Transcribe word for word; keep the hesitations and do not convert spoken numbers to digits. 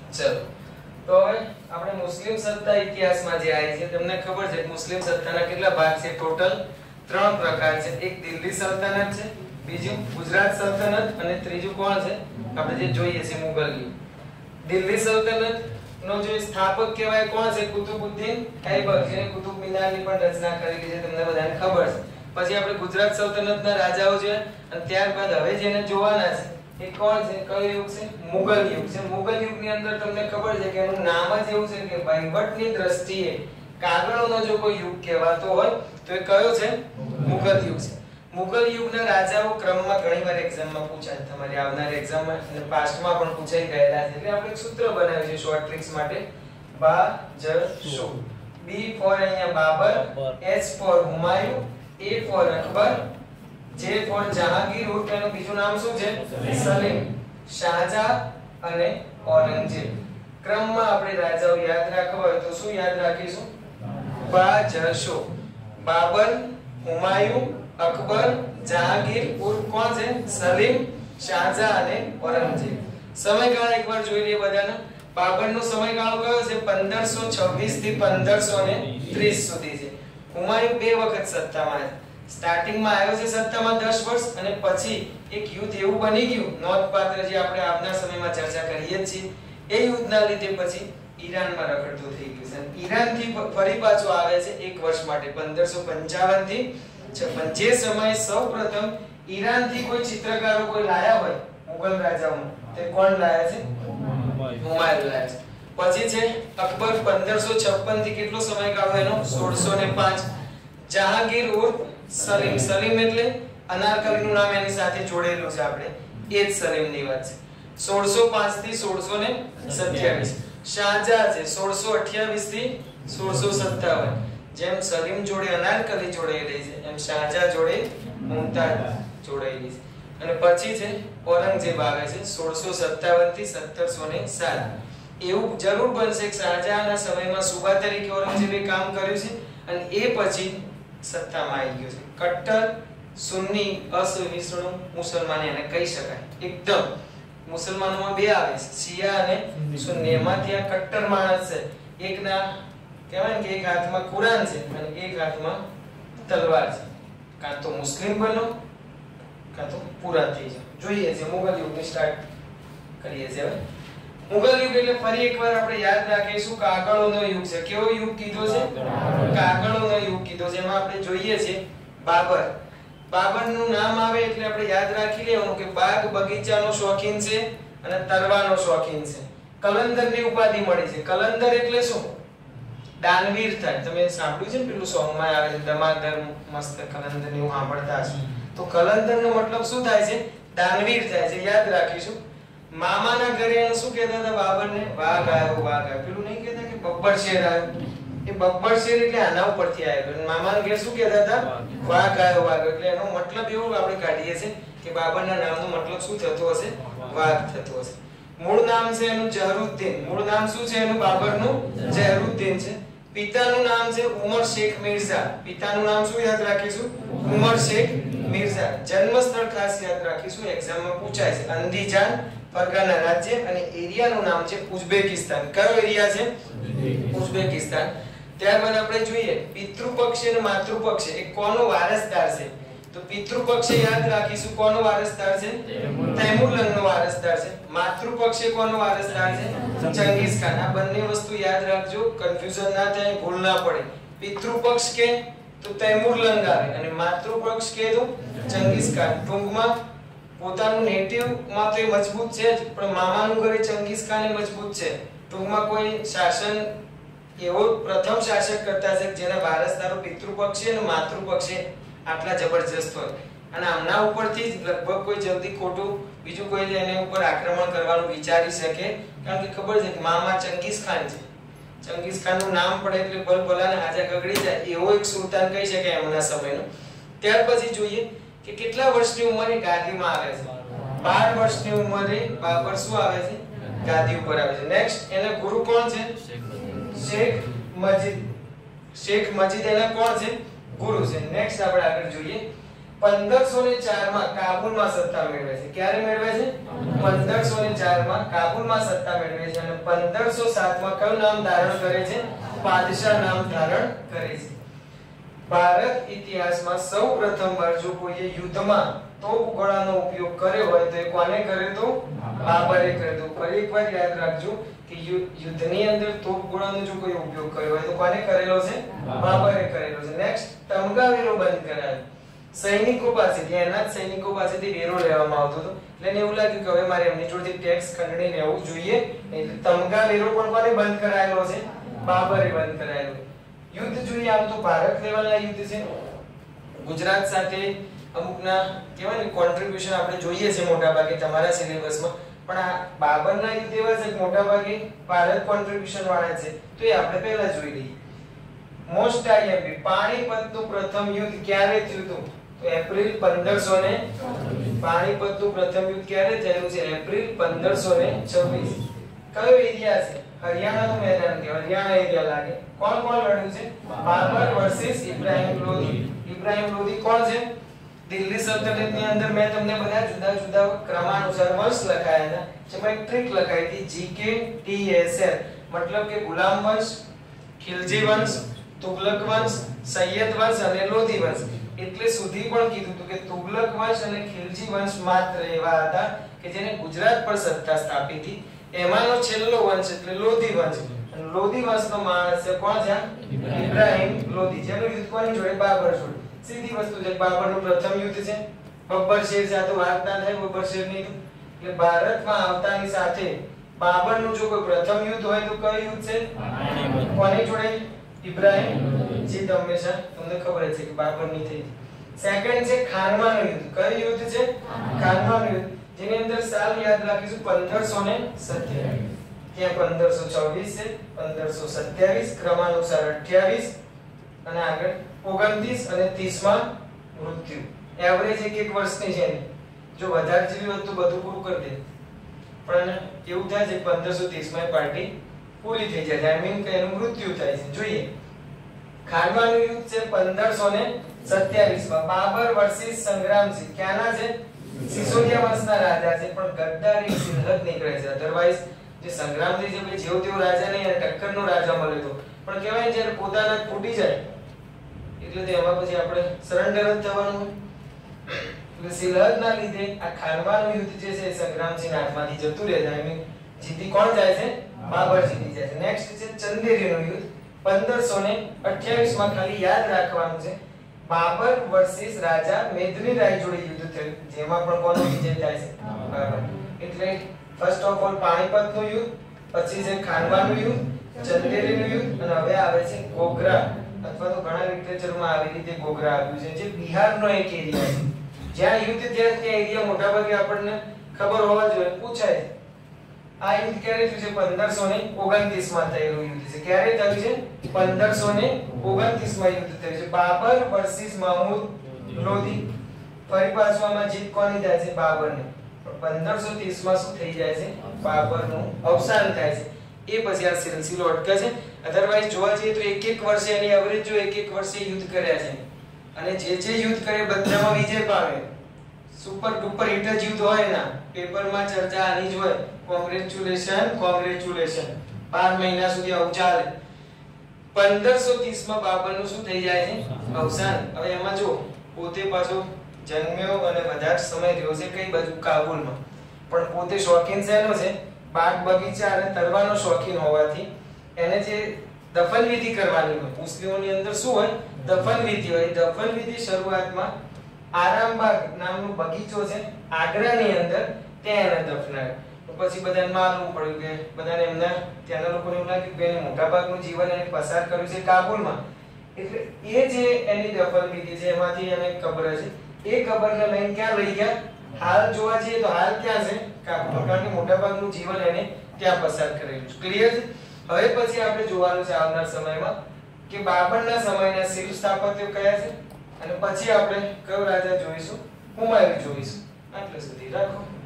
ચલો તો હવે આપણે મુસ્લિમ સત્તા ઇતિહાસમાં જે આવી છે તમને ખબર છે મુસ્લિમ સત્તાના કેટલા ભાગ છે ટોટલ ત્રણ પ્રકાર છે એક દિલ્હી સલ્તનત છે બીજું ગુજરાત સલ્તનત અને ત્રીજું કોણ છે આપણે જે જોઈએ છે મુગલ યુગ દિલ્હી સલ્તનત નો જે સ્થાપક કહેવાય કોણ છે કુતુબુદ્દીન ઐબક જેને કુતુબ મિનારની પણ રચના કરેલી છે તમને બધાને ખબર છે પછી આપણે ગુજરાત સલ્તનતના રાજાઓ છે અને ત્યારબાદ હવે જેને જોવાના છે એ કોણ છે કયો યુગ છે મુગલ યુગ છે મુગલ યુગની અંદર તમને ખબર છે કે એનું નામ જ એવું છે કે વહીવટની દ્રષ્ટિએ કાગળોનો જો કોઈ યુગ કહેવાતો હોય તો એ કયો છે મુગલ યુગ છે મુગલ યુગના રાજાઓ ક્રમમાં ઘણીવાર એક્ઝામમાં પૂછાય તમારી આવનાર એક્ઝામમાં અને પાસ્ટમાં પણ પૂછાઈ ગયેલા છે એટલે આપણે એક સૂત્ર બનાવ્યું છે શોર્ટ ટ્રિક્સ માટે બા જ શો બી ફોર અહીંયા Babar H for Humayun A for Akbar J for Jahangir ઉર્ફ એનું બીજું નામ શું છે સલીમ શાહજહાં અને ઔરંગઝેબ ક્રમમાં આપણે રાજાઓ યાદ રાખવા હોય તો શું યાદ રાખીશું બા જ શો બાબર હુમાયુ અકબર જહાંગીર ઉર્ફ કોણ છે સલીમ શાહજહાં અને ઔરંગઝેબ સમયગાળા એકવાર જોઈ લઈએ બધાના બાબરનો સમયગાળો કયો છે પંદરસો છવ્વીસ થી પંદરસો ત્રીસ સુધી છે હુમાયુ બે વખત સત્તામાં છે સ્ટાર્ટિંગમાં આવ્યો છે સત્તામાં દસ વર્ષ અને પછી એક યુદ્ધ એવું બની ગયું નોંધપાત્ર જે આપણે આજના સમયમાં ચર્ચા કરીએ છીએ એ યુદ્ધના લીધે પછી ઈરાનમાં રખડતું થઈ ગયું છે ઈરાનથી ફરી પાછો આવે છે એક વર્ષ માટે પંદરસો પંચાવન થી છપ્પન જે સમયે સૌપ્રથમ ઈરાનથી કોઈ ચિત્રકારો કોઈ લાયા હોય મુગલ રાજાઓ તે કોણ લાયા છે હુમાયુ લાયા છે પછી છે અકબર પંદરસો છપ્પન થી કેટલો સમયગાળો એનો સોળસો પાંચ જહાંગીર ઉર્ફ સલીમ સલીમ એટલે અનારકલીનું નામ એની સાથે જોડેલું છે આપણે એ જ સલીમની વાત છે સોળસો પાંચ થી સોળસો સત્યાવીસ શાહજહાં છે સોળસો અઠ્યાવીસ થી સોળસો સત્તાવન જેમ સલીમ જોડે અનારકલી જોડેલી છે એમ શાહજહાં જોડે મુમતાઝ જોડેલી છે અને પછી છે ઔરંગઝેબ આવે છે સોળસો સત્તાવન થી સત્તરસો સાત એવું જરૂર બનશે કે શાહજહાંના સમયમાં સુબા તરીકે ઔરંગઝેબે કામ કર્યું છે અને એ પછી સત્તામાં આવી ગયો છે કટ્ટર સુન્ની અસહિષ્ણુ મુસલમાન એને કહી શકાય એકદમ મુસલમાનોમાં બે આવે છે શિયા અને સુન્ની એમાંથી આ કટ્ટર માણસ છે એકના કહેવાય કે એક હાથમાં કુરાન છે અને એક હાથમાં તલવાર છે કાં તો મુસ્લિમ બનો કાં તો પૂરા થઈ જાવ જોઈએ છે મુગલ યુગની સ્ટાર્ટ કરીએ છીએ હવે મુગલ યુગ એટલે ફરી એકવાર આપણે યાદ રાખીશું કાગળોનો યુગ છે કેવો યુગ કીધો છે કાગળોનો યુગ કીધો છે એમાં આપણે જોઈએ છે બાબર બાબરનું નામ આવે એટલે આપણે યાદ રાખી લેવાનું કે બાગ બગીચાનો શોખીન છે અને તરવાનો શોખીન છે કલંદરની ઉપાધિ મળી છે કલંદર એટલે શું દાનવીર થાય તમે સાંભળ્યું છે ને પેલું સોંગમાં આવે છે ધમાધર મસ્ત કલંદર ને એવું સાંભળતા હશો તો કલંદરનો મતલબ શું થાય છે દાનવીર થાય છે યાદ રાખીશું મામાના ઘરે એને શું કહેતા હતા બાબરને વાઘ આવ્યો વાઘ આવ્યો પેલું નહીં કહેતા કે બબ્બર શેર આવ્યો એ બબ્બર શેર એટલે આના ઉપરથી આવ્યો મામાના ઘરે શું કહેતા હતા વાઘ આવ્યો વાઘ એટલે એનો મતલબ એવો આપણે કાઢીએ છીએ કે બાબરના નામનો મતલબ શું થતો હશે વાઘ થતો હશે મૂળ નામ છે એનું ઝહરુદ્દીન મૂળ નામ શું છે એનું બાબરનું ઝહરુદ્દીન છે પિતાનું નામ છે ઉમર શેખ મિર્ઝા પિતાનું નામ શું યાદ રાખીશું ઉમર શેખ મિર્ઝા જન્મ સ્થળ ખાસ યાદ રાખીશું એક્ઝામમાં પૂછાય છે અંદિજાન ફરગાના રાજ્ય અને એરિયાનું નામ છે ઉઝબેકિસ્તાન કયો એરિયા છે ઉઝબેકિસ્તાન ત્યારબાદ આપણે જોઈએ પિતૃપક્ષ અને માતૃપક્ષ એ કોનો વારસદાર છે તો પિતૃપક્ષે યાદ રાખીશું કોનો વારસદાર છે તૈમુરલંગનો વારસદાર છે માતૃપક્ષે કોનો વારસદાર છે ચંગીઝ ખાન આ બંને વસ્તુ યાદ રાખજો કન્ફ્યુઝન ના થાય ભૂલ ના પડે પિતૃપક્ષ કે તો તૈમુરલંગ આવે અને માતૃપક્ષ કે તો ચંગીઝ ખાન ટૂંકમાં પોતાનું નેટિવ માં તો મજબૂત છે જ પણ મામાનું ઘરે ચંગીઝ ખાન એ મજબૂત છે ટૂંકમાં કોઈ શાસન એવો પ્રથમ શાસક કરતા છે જેના વારસદારો પિતૃપક્ષે અને માતૃપક્ષે આટલા જબરજસ્ત હોય અને આમના ઉપરથી જ લગભગ કોઈ જલ્દી ખોટું બીજું કોઈ એને ઉપર આક્રમણ કરવાનું વિચારી શકે કારણ કે ખબર છે કે મામા ચંગીઝ ખાન છે ચંગીઝ ખાનનું નામ પડે એટલે ભલભલાને હાજા ગગડી જાય એવો એક સુલતાન કહી શકાય એમના સમયનો ત્યાર પછી જોઈએ કે કેટલા વર્ષની ઉંમરે ગાદીમાં આવે છે બાર વર્ષની ઉંમરે બાબર શું આવે છે ગાદી ઉપર આવે છે નેક્સ્ટ એના ગુરુ કોણ છે શેખ મજીદ શેખ મજીદ એના કોણ છે ગુરુ છે નેક્સ્ટ આપણે આગળ જોઈએ પંદરસો ને ચાર માં કાબુલમાં સત્તા મેળવે છે. ક્યારે મેળવે છે? પંદરસો ને ચાર માં કાબુલમાં સત્તા મેળવે છે અને પંદરસો સાત માં કયું નામ ધારણ કરે છે? પાદશાહ નામ ધારણ કરે છે. ભારત ઇતિહાસમાં સૌપ્રથમ વાર જો કોઈએ યુદ્ધમાં તોપ ગોળાનો ઉપયોગ કર્યો હોય તો એ કોને કર્યો તો? બાબરે કર્યો તો. ફરી એકવાર યાદ રાખજો કે યુદ્ધની અંદર તોપ ગોળાનો જો કોઈ ઉપયોગ કર્યો હોય તો કોને કરેલો છે? બાબરે કરેલો છે. નેક્સ્ટ, તમગા વેરો બંધ કરાયો. સૈનિકો પાસેથી, એના જ સૈનિકો પાસેથી વેરો લેવામાં આવતો હતો એટલે એને એવું લાગ્યું કે હવે મારે એમની જોડેથી ટેક્સ ખંડણી લેવું જોઈએ એટલે તમગા વેરો પણ કોને બંધ કરાયેલો છે? બાબરે બંધ કરાયેલો. યુદ્ધ જોઈએ આમ તો ભારત લેવલના યુદ્ધ છે. ગુજરાત સાથે અમુકના કહેવાય ને કોન્ટ્રીબ્યુશન આપણે જોઈએ છે મોટા ભાગે તમારા સિલેબસમાં, પણ આ બાબરના યુદ્ધ એવા છે કે મોટા ભાગે ભારત કોન્ટ્રીબ્યુશન વાળા છે તો એ આપણે પહેલા જોઈ લઈએ. મોસ્ટ આઈએમપી, પાણીપતનું પ્રથમ યુદ્ધ ક્યારે થયું હતું? તો એપ્રિલ પંદરસો ને પાણીપતનું પ્રથમ યુદ્ધ ક્યારે થયેલું છે? એપ્રિલ પંદરસો ને છવ્વીસ. કયો એરિયા છે? હરિયાણાનું મેદાન કે હરિયાણા એરિયા લાગે. કોણ કોણ લડ્યું છે? બાબર વર્સિસ ઇબ્રાહિમ લોધી. ઇબ્રાહિમ લોધી કોણ છે? દિલ્હી સલ્તનતની અંદર મેં તમને બધા જુદા જુદા ક્રમાનુસાર વંશ લખાયા હતા જેમાં એક ટ્રીક લખાઈ હતી જીકે ટીએસએલ, મતલબ કે ગુલામ વંશ, ખિલજી વંશ, તુગલક વંશ, સૈયદ વંશ અને લોધી વંશ. એટલે સુધી પણ કીધું હતું કે તુગલક વંશ અને ખિલજી વંશ માત્ર એવા હતા કે જેને ગુજરાત પર સત્તા સ્થાપી હતી. એમાંનો છેલ્લો વંશ એટલે લોધી વંશ. અને લોધી વંશનો માણસ છે કોણ છે? ઇબ્રાહિમ લોધી, જેનું યુદ્ધ કોની જોડે? બાબર જોડે. સીધી વસ્તુ છે, બાબરનું પ્રથમ યુદ્ધ છે. બબ્બર શેર સાથે વાત ના થાય બબ્બર શેરની. એટલે ભારતમાં આવતાની સાથે બાબરનું જો કોઈ પ્રથમ યુદ્ધ હોય તો કયું યુદ્ધ છે? કોની જોડે? ઇબ્રાહિમ. જીત હંમેશા તમને ખબર છે કે બાબરની થઈ. સેકન્ડ છે ખાનવાનું યુદ્ધ. કયું યુદ્ધ છે? ખાનવાનું યુદ્ધ, જેની અંદર સાલ યાદ રાખીશું પંદરસો ને સત્યાવીસ. ત્યાં પંદરસો છવ્વીસ છે, પંદરસો સત્યાવીસ, ક્રમાનુસાર અઠ્યાવીસ અને આગળ ઓગણત્રીસ અને ત્રીસ માં મૃત્યુ. એવરેજ એક એક વર્ષની છે. જો વધારે જીવી હોત તો બધું પૂરું કરી દે, પણ એવું થાય છે પંદરસો ત્રીસ માં પાર્ટી પૂરી થઈ જાય, આઈ મીન કે એનું મૃત્યુ થાય છે. જોઈએ, ખાનવાનું યુદ્ધ છે પંદરસો ને સત્યાવીસ માં. બાબર વર્સિસ સંગ્રામસિંહ. ક્યાંના છે? સિસોદિયા વંશના રાજા છે, પણ ગદ્દારી સિલહટ નીકળે છે. અધરવાઇઝ જે સંગ્રામસિંહ છે ભાઈ જેવો તેવો રાજા નહીં, અને ટક્કરનો રાજા મળે તો પણ કહેવાય જ્યારે પોતાના જ ફૂટી જાય એટલે તો એમાં પછી આપણે સરેન્ડર જ થવાનું. એટલે સિલહટના લીધે આ ખાનવાનું યુદ્ધ જે છે સંગ્રામસિંહ હાથમાંથી જતું રહે છે. આઈ મીન જીતી કોણ જાય છે? બાબર જીતી જાય છે. નેક્સ્ટ છે ચંદેરીનું યુદ્ધ પંદરસો ને અઠ્યાવીસ માં. ખાલી યાદ રાખવાનું છે બાબર વર્સિસ રાજા મેદની રાય જોડે યુદ્ધ થયું, જેમાં પણ કોનો વિજય થાય છે? બાબર. એટલે ફર્સ્ટ ઓફ ઓલ પાણીપતનું યુદ્ધ, પછી છે ખાનવાનું યુદ્ધ, ચંદેરીનું યુદ્ધ અને હવે આવે છે ગોગરા, અથવા તો ઘણા લિટરેચરમાં આવી રીતે ગોગરા આવ્યું છે, જે બિહારનો એક એરિયા છે. જ્યાં યુદ્ધ થયા ત્યાં એરિયા મોટાભાગે આપણને ખબર હોવા જોઈએ, પૂછાય. આ યુદ્ધ ક્યારે થયું છે? પંદરસો ને ઓગણત્રીસ માં થયેલું યુદ્ધ છે. ક્યારે થયું છે? પંદરસો ને ઓગણત્રીસ માં યુદ્ધ થયું છે. બાબર વર્સિસ મહમૂદ લોધી. ફરી પાછું આમાં જીત કોની થાય છે? બાબરની. પંદરસો ત્રીસ માં શું થઈ જાય છે? બાબરનું અવસાન થાય છે. એ પછી આ સિલસિલો અટકે છે. અધરવાઇઝ જોવા જઈએ તો એક એક વર્ષે એની એવરેજ જો એક એક વર્ષે યુદ્ધ કર્યા છે અને જે જે યુદ્ધ કરે બધામાં વિજય પામે. સુપર ડુપર હિટ જ યુદ્ધ હોય ના, પેપરમાં ચર્ચા આની જ હોય, કોંગ્રેચ્યુલેશન કોંગ્રેચ્યુલેશન. બાર મહિના સુધી આવું ચાલે. પંદરસો ત્રીસ માં બાબરનું શું થઈ જાય છે? અવસાન. હવે એમાં જો પોતે પાછો જન્મ્યો અને બધા જ સમય રહ્યો છે કઈ બાજુ? કાબુલમાં. પણ પોતે શોખીન શેનો છે? બાગ બગીચા અને તરવાનો શોખીન હોવાથી એને જે દફન વિધિ કરવાની હોય, મુસ્લિમોની અંદર શું હોય? દફન વિધિ હોય. દફન વિધિ શરૂઆતમાં આરામબાગ નામનો બગીચો છે આગ્રાની અંદર, ત્યાં એને દફનાવ્યો. પછી બધાને માલુમ પડ્યું કે બધાને એમના ત્યાંના લોકોને એવું લાગ્યું કે એને મોટા ભાગનું જીવન એને પસાર કર્યું છે કાબુલમાં, એટલે એ જે એની દફન વિધિ છે એમાંથી એને કબર છે. એ કબરને લઈને ક્યાં લઈ ગયા? હાલ જોવા જઈએ તો હાલ ક્યાં છે? કાબુલ. કારણ કે મોટા ભાગનું જીવન એને ત્યાં પસાર કરેલું છે. ક્લિયર છે? હવે પછી આપણે જોવાનું છે આવનાર સમયમાં કે બાબરના સમયના શિલ્પ સ્થાપત્યો કયા છે અને પછી આપણે કયો રાજા જોઈશું? હુમાયું જોઈશું. આટલે સુધી રાખો.